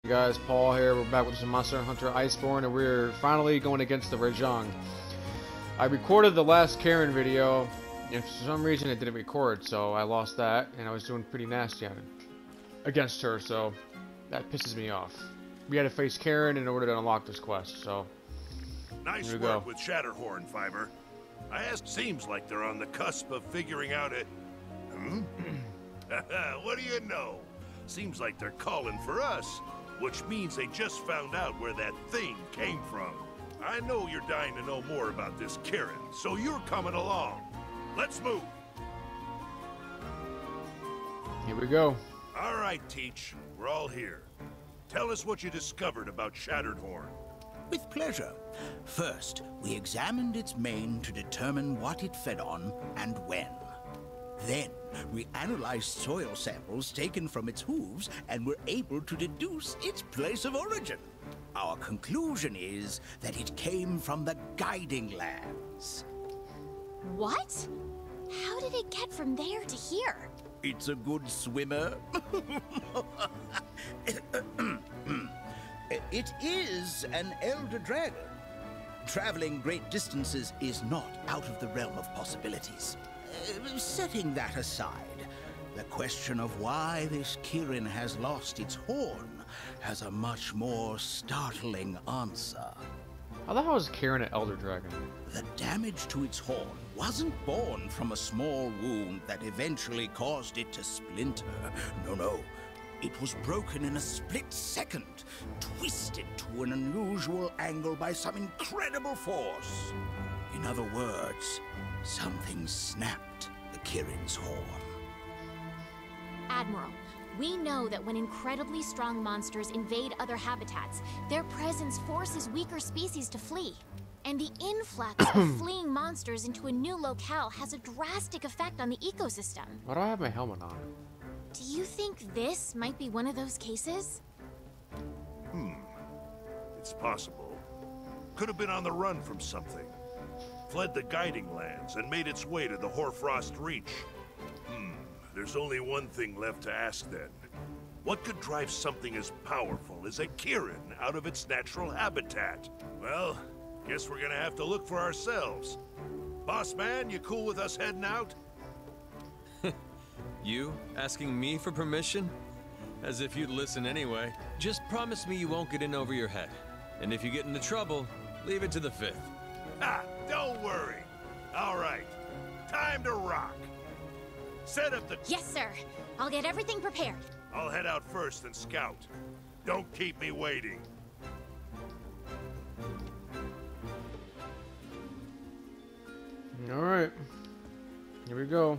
Guys, Paul here. We're back with some Monster Hunter Iceborne, and we're finally going against the Rajang. I recorded the last Karen video, and for some reason it didn't record, so I lost that, and I was doing pretty nasty on it against her, so that pisses me off. We had to face Karen in order to unlock this quest, so nice here we work go. with Shatterhorn, Fiber. I asked, seems like they're on the cusp of figuring out it. What do you know? Seems like they're calling for us. Which means they just found out where that thing came from. I know you're dying to know more about this Karen, so you're coming along. Let's move. Here we go. All right, Teach. We're all here. Tell us what you discovered about Shattered-Horn. With pleasure. First, we examined its mane to determine what it fed on and when. Then, we analyzed soil samples taken from its hooves and were able to deduce its place of origin. Our conclusion is that it came from the Guiding Lands. What? How did it get from there to here? It's a good swimmer. It is an elder dragon. Traveling great distances is not out of the realm of possibilities. Setting that aside, the question of why this Kirin has lost its horn has a much more startling answer. How the hell is Karen an Elder Dragon? The damage to its horn wasn't born from a small wound that eventually caused it to splinter. No. It was broken in a split second, twisted to an unusual angle by some incredible force. In other words, something snapped the Kirin's horn. Admiral, we know that when incredibly strong monsters invade other habitats, their presence forces weaker species to flee. And the influx of fleeing monsters into a new locale has a drastic effect on the ecosystem. Why do I have my helmet on? Do you think this might be one of those cases? It's possible. Could have been on the run from something. Fled the Guiding Lands and made its way to the Hoarfrost Reach. There's only one thing left to ask then. What could drive something as powerful as a Kirin out of its natural habitat? Well, guess we're gonna have to look for ourselves. Boss man, you cool with us heading out? You asking me for permission? As if you'd listen anyway. Just promise me you won't get in over your head. And if you get into trouble, leave it to the Fifth. Ha! Don't worry. All right. Time to rock. Set up the... Yes, sir. I'll get everything prepared. I'll head out first and scout. Don't keep me waiting. Alright. Here we go.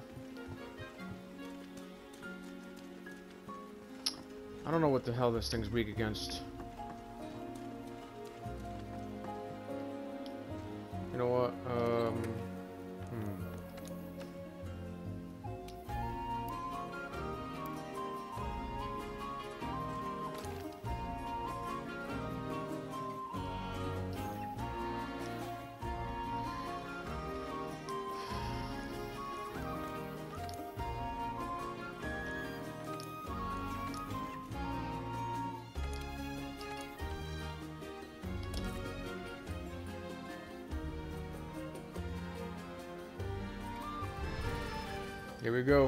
I don't know what the hell this thing's weak against. You know what? Here we go.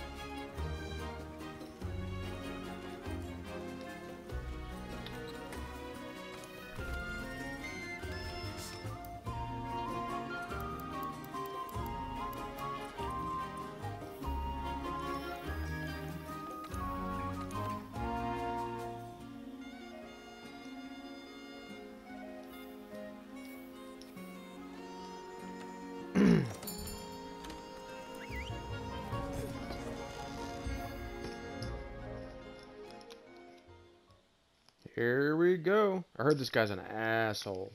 Here we go. I heard this guy's an asshole.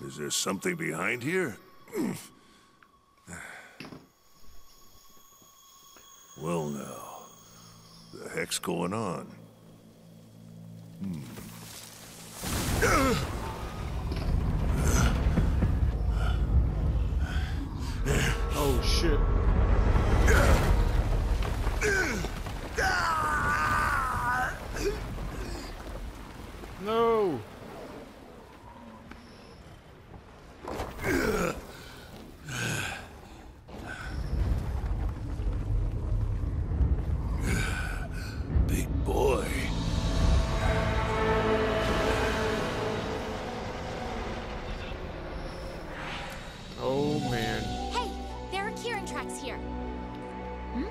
Is there something behind here? Well now, the heck's going on? Oh shit. No. Big boy. Oh man. Hey, there are Kieran tracks here. Hmm?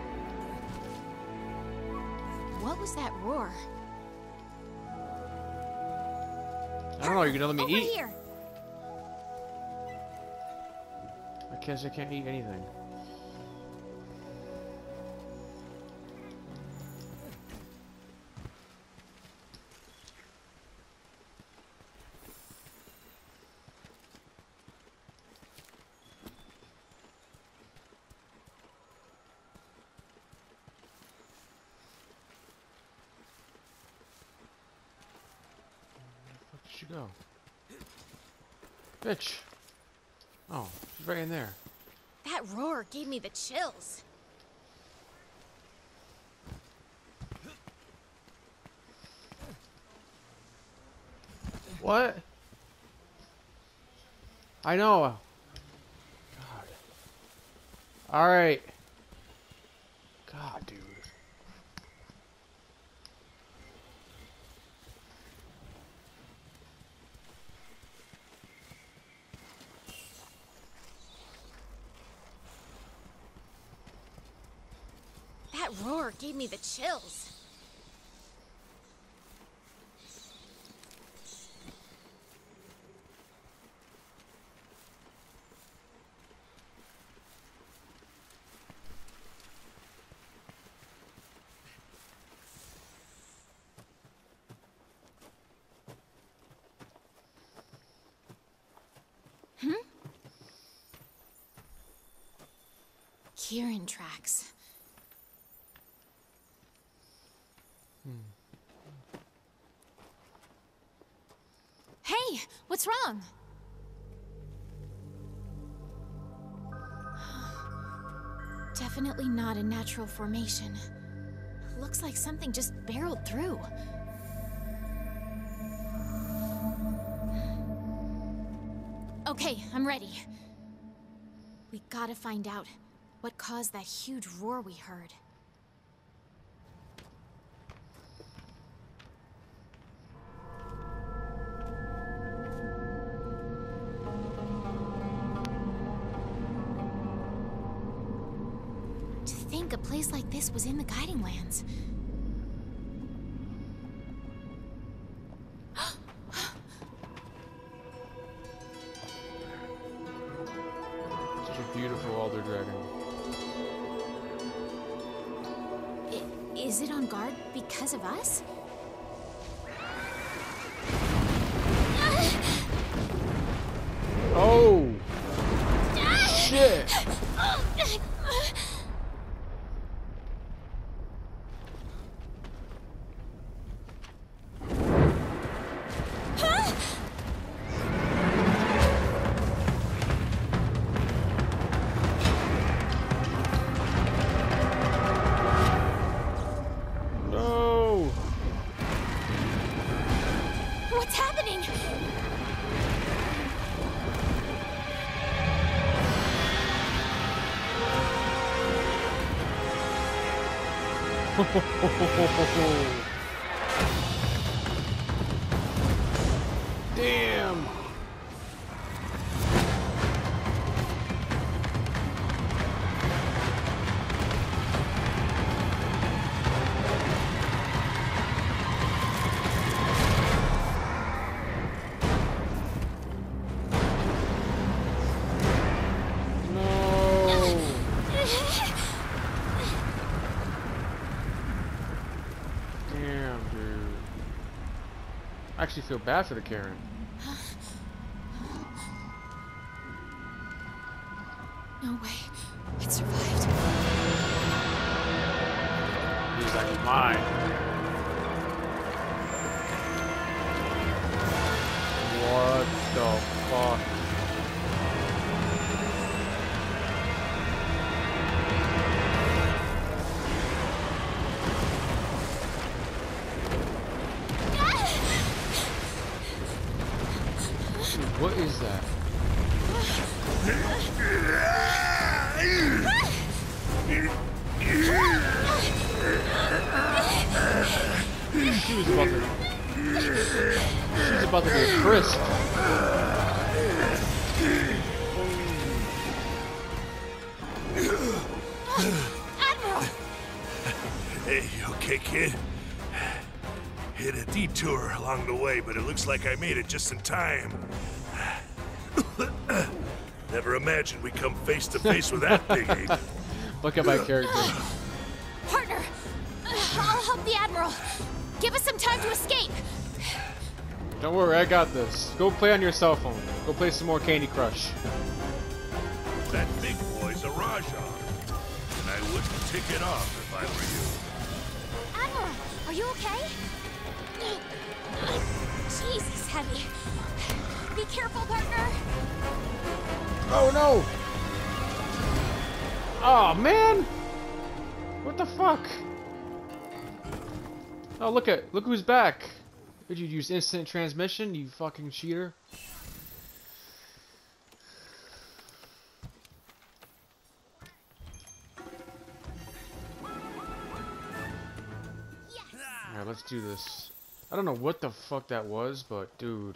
What was that roar? I don't know, you're gonna let me Over eat? here. I guess I can't eat anything. Where did she go? Bitch! Oh, she's right in there. That roar gave me the chills. What? I know. God. Alright. God, dude. That roar gave me the chills. Kieran tracks. Hey, what's wrong? Definitely not a natural formation. Looks like something just barreled through. Okay, I'm ready. We gotta find out what caused that huge roar we heard. To think a place like this was in the Guiding Lands. Such a beautiful alder dragon. Is it on guard because of us? Oh! Shit! No! What's happening? Damn! No! Damn, dude. I actually feel bad for the Karen. No way. It survived. He's like, mine. What the fuck? What is that? She was about to get frisked. Admiral! Hey, you okay, kid? Hit a detour along the way, but it looks like I made it just in time. Never imagined we'd come face to face with that big ape. Look at my character. Partner! I'll help the Admiral. Give us some time to escape. Don't worry, I got this. Go play on your cell phone. Go play some more Candy Crush. That big boy's a Raja, and I wouldn't tick it off if I were you. Admiral, are you okay? Jeez, he's heavy. Be careful, partner. Oh no! Oh man! What the fuck? Oh look who's back! Did you use instant transmission, you fucking cheater? Yes. Alright, let's do this. I don't know what the fuck that was, but dude.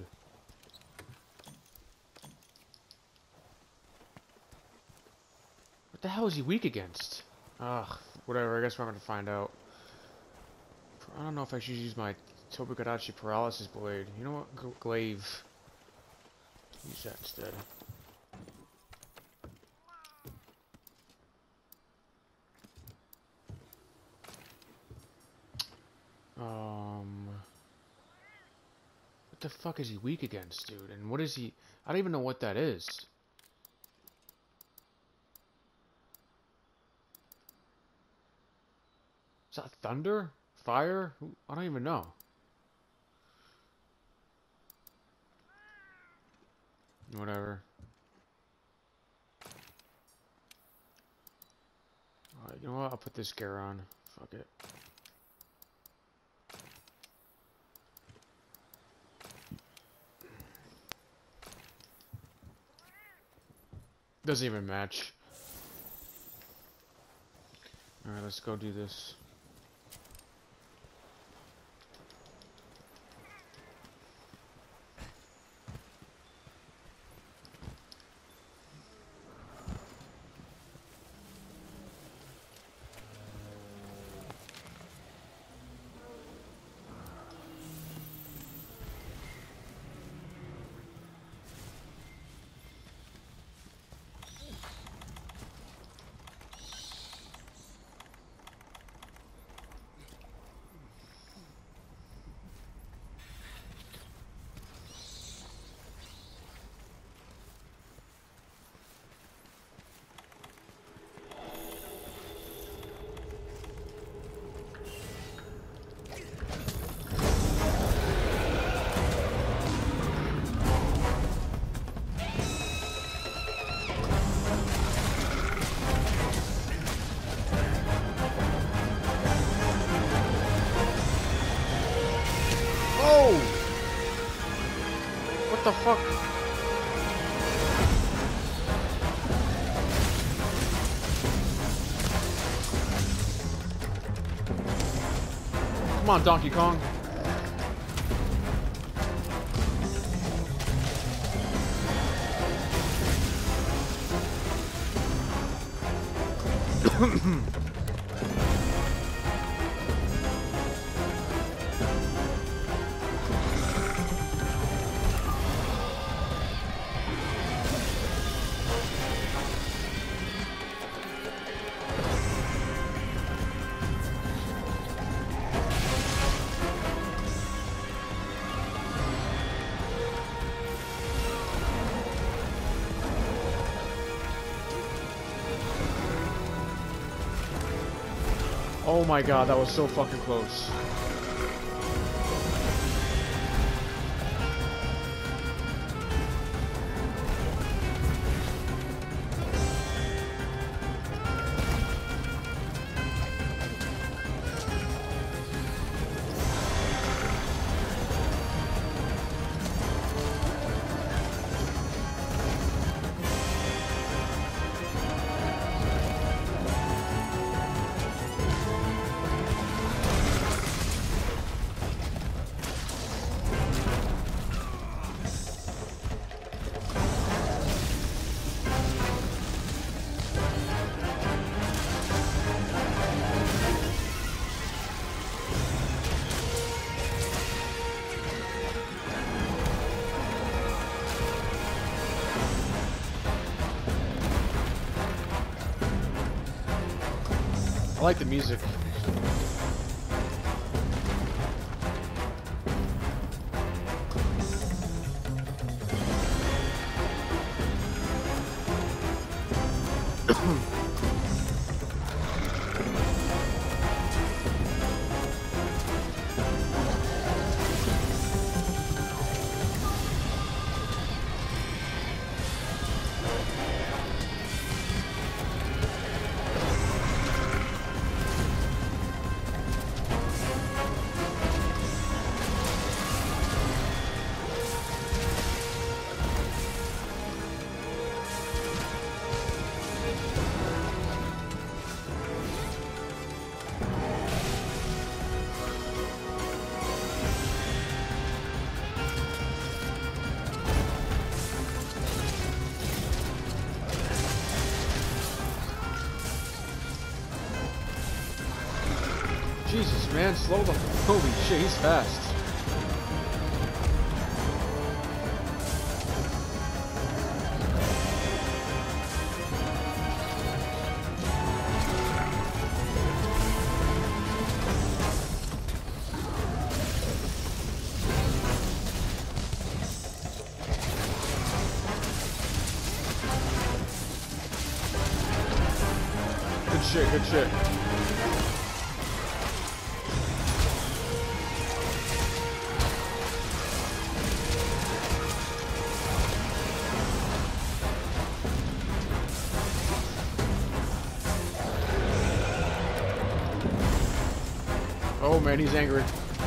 What the hell is he weak against? Ugh, whatever, I guess we're gonna find out. I don't know if I should use my Tobukadachi Paralysis Blade. You know what? Glaive. Use that instead. What the fuck is he weak against, dude? And what is he... I don't even know what that is. Is that thunder? Fire? I don't even know. Whatever. Alright, you know what? I'll put this gear on. Fuck it. Doesn't even match. Alright, let's go do this. What the fuck? Come on, Donkey Kong. Oh my god, that was so fucking close. I like the music. Jesus, man, slow the... Holy shit, he's fast. Good shit, good shit. Oh man, he's angry.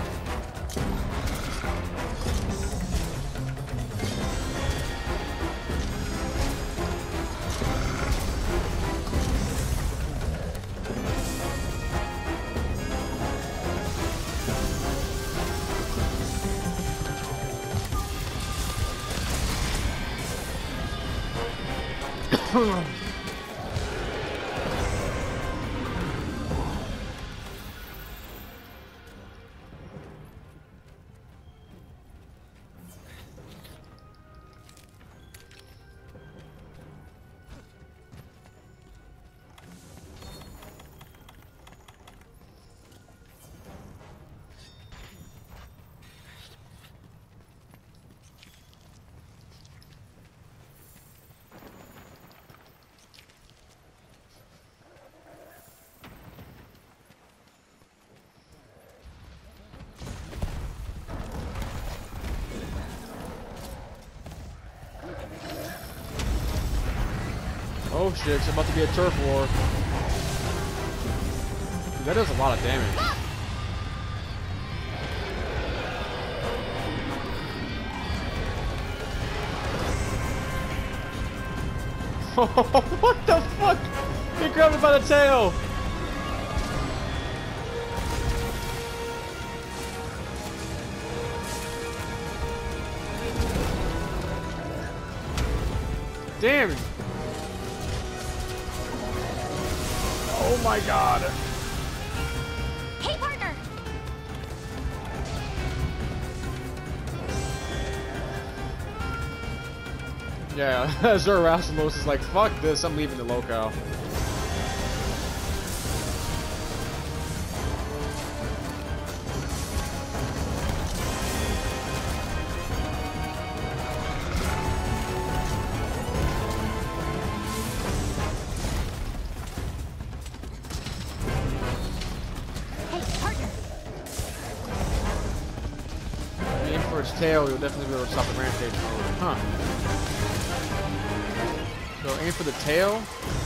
Oh shit, it's about to be a turf war. Dude, that does a lot of damage. What the fuck? He grabbed it by the tail! Damn! Oh my god! Hey, partner! Yeah, Zoroastrilos is like, fuck this, I'm leaving the locale. for its tail, you'll definitely be able to stop the rampage mode. Huh. So aim for the tail.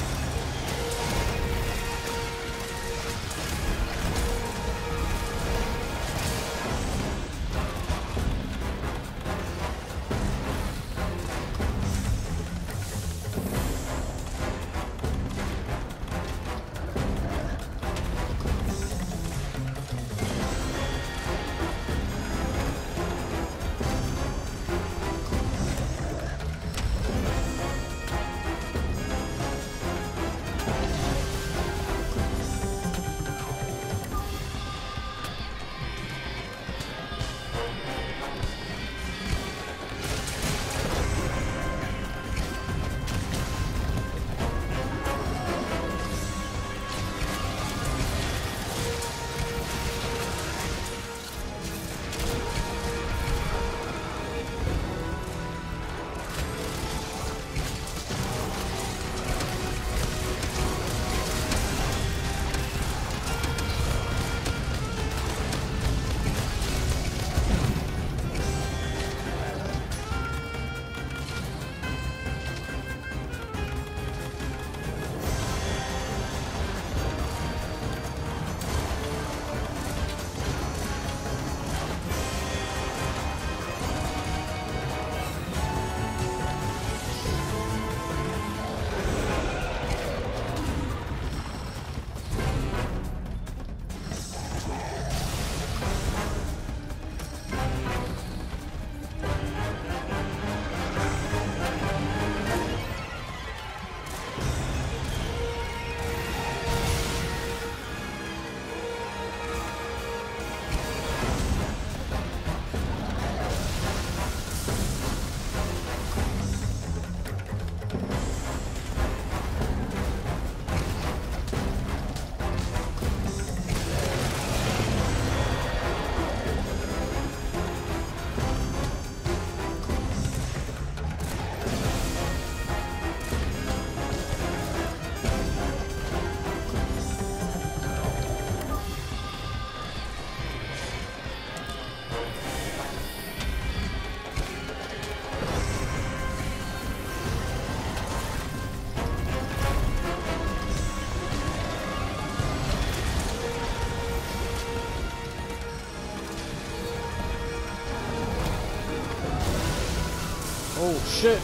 Oh, shit.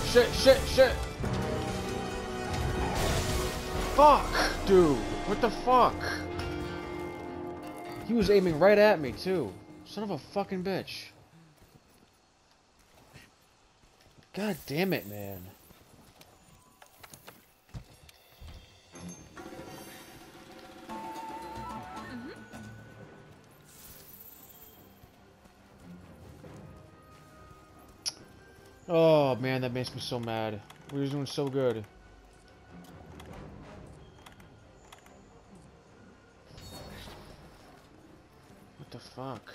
Fuck, dude. What the fuck? He was aiming right at me, too. Son of a fucking bitch. God damn it, man. Oh man, that makes me so mad. We were doing so good. What the fuck?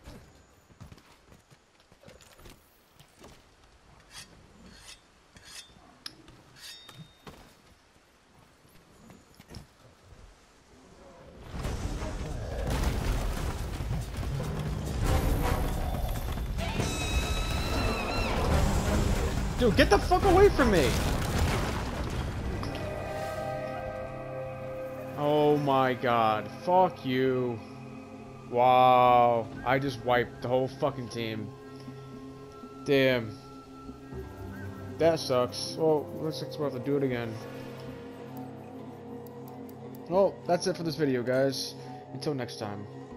Dude, get the fuck away from me! Oh my god. Fuck you. Wow. I just wiped the whole fucking team. Damn. That sucks. Well, looks like we'll have to do it again. Well, that's it for this video, guys. Until next time.